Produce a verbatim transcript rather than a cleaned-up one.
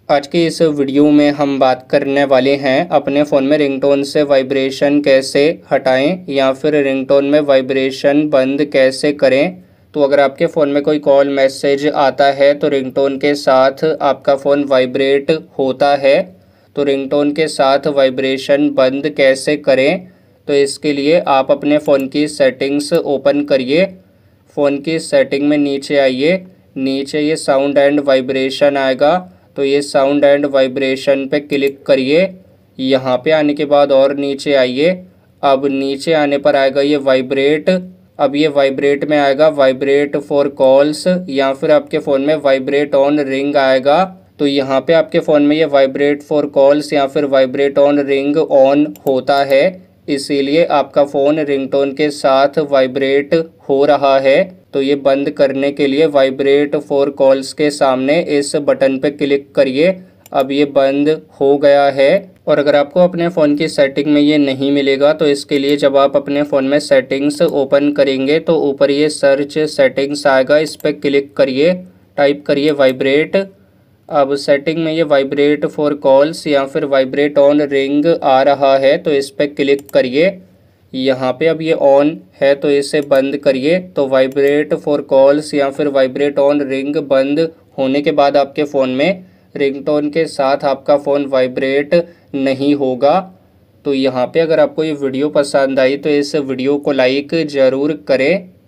आज की इस वीडियो में हम बात करने वाले हैं अपने फ़ोन में रिंगटोन से वाइब्रेशन कैसे हटाएं या फिर रिंगटोन में वाइब्रेशन बंद कैसे करें। तो अगर आपके फ़ोन में कोई कॉल मैसेज आता है तो रिंगटोन के साथ आपका फ़ोन वाइब्रेट होता है, तो रिंगटोन के साथ वाइब्रेशन बंद कैसे करें। तो इसके लिए आप अपने फ़ोन की सेटिंग्स ओपन करिए। फ़ोन की सेटिंग में नीचे आइए, नीचे ये साउंड एंड वाइब्रेशन आएगा, तो ये साउंड एंड वाइब्रेशन पे क्लिक करिए। यहाँ पे आने के बाद और नीचे आइए। अब नीचे आने पर आएगा ये वाइब्रेट। अब ये वाइब्रेट में आएगा वाइब्रेट फॉर कॉल्स, या फिर आपके फ़ोन में वाइब्रेट ऑन रिंग आएगा। तो यहाँ पे आपके फ़ोन में ये वाइब्रेट फॉर कॉल्स या फिर वाइब्रेट ऑन रिंग ऑन होता है, इसीलिए आपका फ़ोन रिंगटोन के साथ वाइब्रेट हो रहा है। तो ये बंद करने के लिए वाइब्रेट फॉर कॉल्स के सामने इस बटन पे क्लिक करिए। अब ये बंद हो गया है। और अगर आपको अपने फ़ोन की सेटिंग में ये नहीं मिलेगा तो इसके लिए जब आप अपने फ़ोन में सेटिंग्स ओपन करेंगे तो ऊपर ये सर्च सेटिंग्स आएगा, इस पर क्लिक करिए, टाइप करिए वाइब्रेट। अब सेटिंग में ये वाइब्रेट फॉर कॉल्स या फिर वाइब्रेट ऑन रिंग आ रहा है, तो इस पर क्लिक करिए। यहाँ पे अब ये ऑन है तो इसे बंद करिए। तो वाइब्रेट फॉर कॉल्स या फिर वाइब्रेट ऑन रिंग बंद होने के बाद आपके फ़ोन में रिंगटोन के साथ आपका फ़ोन वाइब्रेट नहीं होगा। तो यहाँ पे अगर आपको ये वीडियो पसंद आई तो इस वीडियो को लाइक ज़रूर करें।